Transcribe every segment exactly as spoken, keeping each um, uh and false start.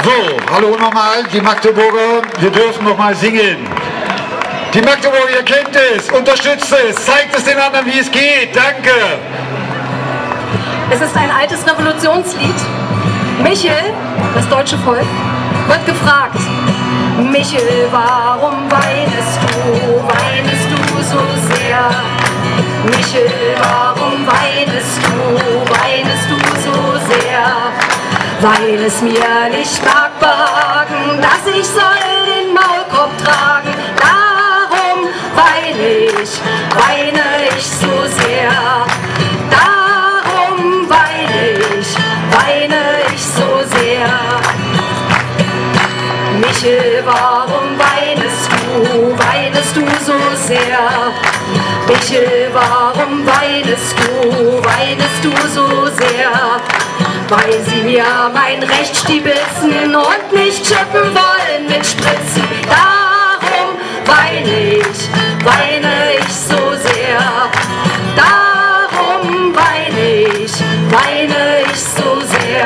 So, hallo nochmal, die Magdeburger, wir dürfen nochmal singen. Die Magdeburger, ihr kennt es, unterstützt es, zeigt es den anderen, wie es geht. Danke. Es ist ein altes Revolutionslied. Michel, das deutsche Volk, wird gefragt: Michel, warum weinest du, weinest du so sehr? Michel, warum weinest du, weinest du so sehr? Weil es mir nicht mag behagen, dass ich soll den Maulkorb tragen. Darum weine ich, weine ich so sehr. Darum weine ich, weine ich so sehr. Michel, warum weinest du, weinest du so sehr? Michel, warum weinest du, weinest du so sehr? Weil sie mir mein Recht stibitzen und nicht schippen wollen mit Spritzen. Darum weine ich, weine ich so sehr. Darum weine ich, weine ich so sehr.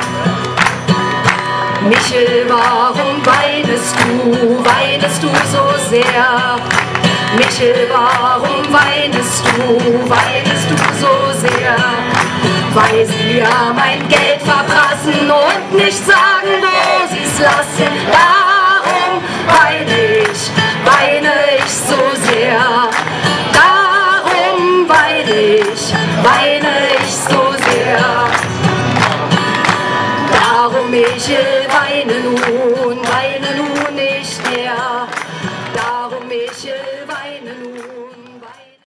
Michel, warum weinest du, weinest du so sehr? Michel, warum weinest du, weinest du so sehr? Weil sie mir mein Geld verprassen und nicht sagen, wo sie's lassen. Darum weine ich, weine ich so sehr. Darum weine ich, weine